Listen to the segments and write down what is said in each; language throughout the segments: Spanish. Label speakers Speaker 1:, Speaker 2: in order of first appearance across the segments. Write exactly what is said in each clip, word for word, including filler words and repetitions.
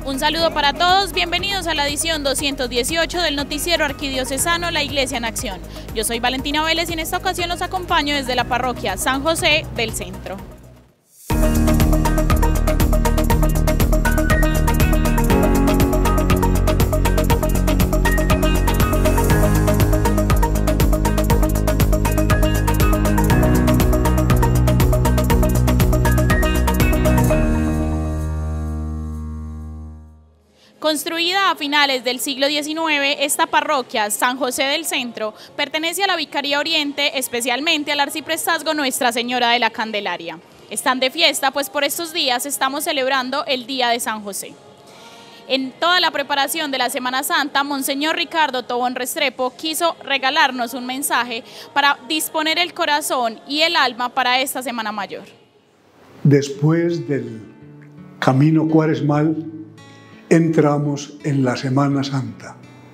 Speaker 1: Un saludo para todos, bienvenidos a la edición doscientos dieciocho del noticiero arquidiocesano La Iglesia en Acción. Yo soy Valentina Vélez y en esta ocasión los acompaño desde la parroquia San José del Centro. Construida a finales del siglo diecinueve, esta parroquia, San José del Centro, pertenece a la Vicaría Oriente, especialmente al Arciprestazgo Nuestra Señora de la Candelaria. Están de fiesta, pues por estos días estamos celebrando el Día de San José. En toda la preparación de la Semana Santa, Monseñor Ricardo Tobón Restrepo quiso regalarnos un mensaje para disponer el corazón y el alma para esta Semana Mayor.
Speaker 2: Después del camino cuaresmal, entramos en la Semana Santa,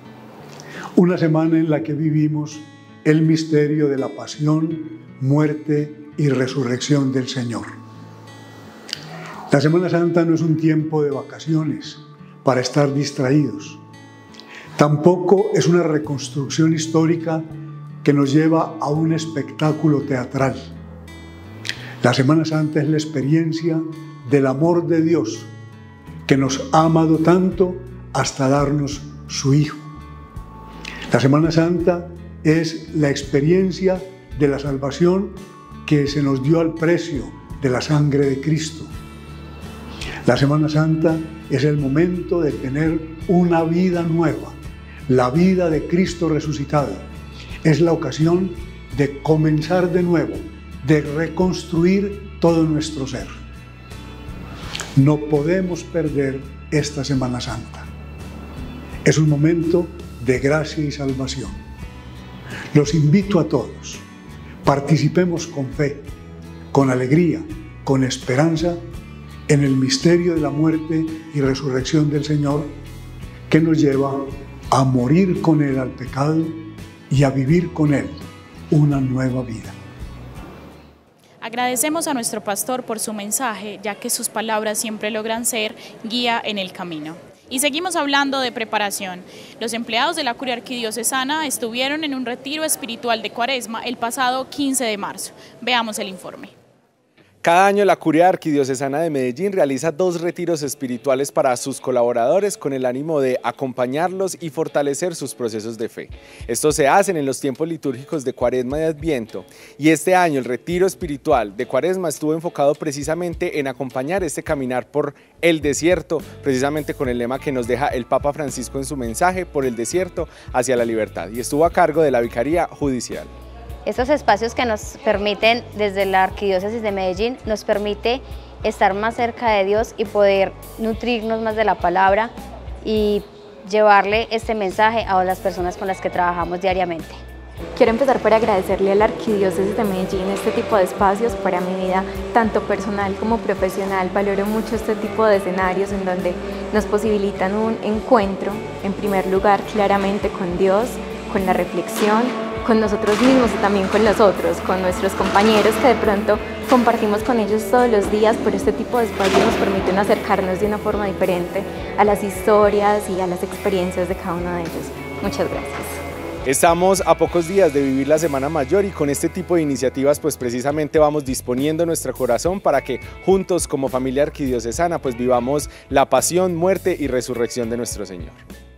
Speaker 2: una semana en la que vivimos el misterio de la pasión, muerte y resurrección del Señor. La Semana Santa no es un tiempo de vacaciones para estar distraídos. Tampoco es una reconstrucción histórica que nos lleva a un espectáculo teatral. La Semana Santa es la experiencia del amor de Dios, que nos ha amado tanto hasta darnos su Hijo. La Semana Santa es la experiencia de la salvación que se nos dio al precio de la sangre de Cristo. La Semana Santa es el momento de tener una vida nueva, la vida de Cristo resucitado. Es la ocasión de comenzar de nuevo, de reconstruir todo nuestro ser. No podemos perder esta Semana Santa. Es un momento de gracia y salvación. Los invito a todos. Participemos con fe, con alegría, con esperanza en el misterio de la muerte y resurrección del Señor, que nos lleva a morir con Él al pecado y a vivir con Él una nueva vida.
Speaker 1: Agradecemos a nuestro pastor por su mensaje, ya que sus palabras siempre logran ser guía en el camino. Y seguimos hablando de preparación. Los empleados de la Curia Arquidiocesana estuvieron en un retiro espiritual de Cuaresma el pasado quince de marzo. Veamos el informe.
Speaker 3: Cada año la Curia Arquidiocesana de Medellín realiza dos retiros espirituales para sus colaboradores con el ánimo de acompañarlos y fortalecer sus procesos de fe. Estos se hacen en los tiempos litúrgicos de Cuaresma y Adviento, y este año el retiro espiritual de Cuaresma estuvo enfocado precisamente en acompañar este caminar por el desierto, precisamente con el lema que nos deja el Papa Francisco en su mensaje: por el desierto hacia la libertad, y estuvo a cargo de la Vicaría Judicial.
Speaker 4: Estos espacios que nos permiten, desde la Arquidiócesis de Medellín, nos permite estar más cerca de Dios y poder nutrirnos más de la palabra y llevarle este mensaje a las personas con las que trabajamos diariamente.
Speaker 5: Quiero empezar por agradecerle a la Arquidiócesis de Medellín este tipo de espacios para mi vida, tanto personal como profesional. Valoro mucho este tipo de escenarios en donde nos posibilitan un encuentro, en primer lugar, claramente con Dios, con la reflexión, con nosotros mismos y también con los otros, con nuestros compañeros que de pronto compartimos con ellos todos los días, pero este tipo de espacios nos permiten acercarnos de una forma diferente a las historias y a las experiencias de cada uno de ellos. Muchas gracias.
Speaker 3: Estamos a pocos días de vivir la Semana Mayor y con este tipo de iniciativas pues precisamente vamos disponiendo nuestro corazón para que juntos como familia arquidiocesana pues vivamos la pasión, muerte y resurrección de nuestro Señor.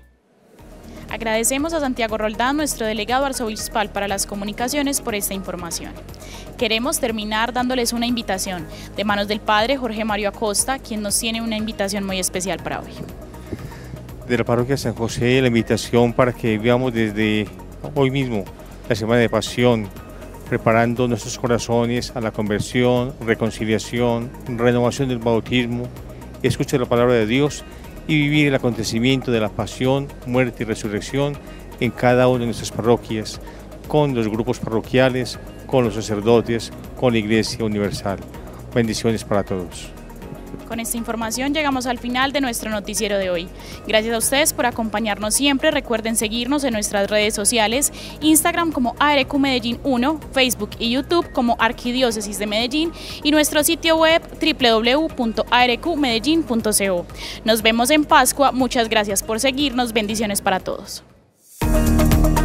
Speaker 1: Agradecemos a Santiago Roldán, nuestro delegado arzobispal para las comunicaciones, por esta información. Queremos terminar dándoles una invitación de manos del Padre Jorge Mario Acosta, quien nos tiene una invitación muy especial para hoy.
Speaker 6: De la parroquia San José, la invitación para que vivamos desde hoy mismo la Semana de Pasión, preparando nuestros corazones a la conversión, reconciliación, renovación del bautismo, escuchar la palabra de Dios y vivir el acontecimiento de la pasión, muerte y resurrección en cada una de nuestras parroquias, con los grupos parroquiales, con los sacerdotes, con la Iglesia Universal. Bendiciones para todos.
Speaker 1: Con esta información llegamos al final de nuestro noticiero de hoy. Gracias a ustedes por acompañarnos siempre. Recuerden seguirnos en nuestras redes sociales, Instagram como A R Q Medellín uno, Facebook y YouTube como Arquidiócesis de Medellín y nuestro sitio web w w w punto a r q medellín punto co. Nos vemos en Pascua. Muchas gracias por seguirnos. Bendiciones para todos.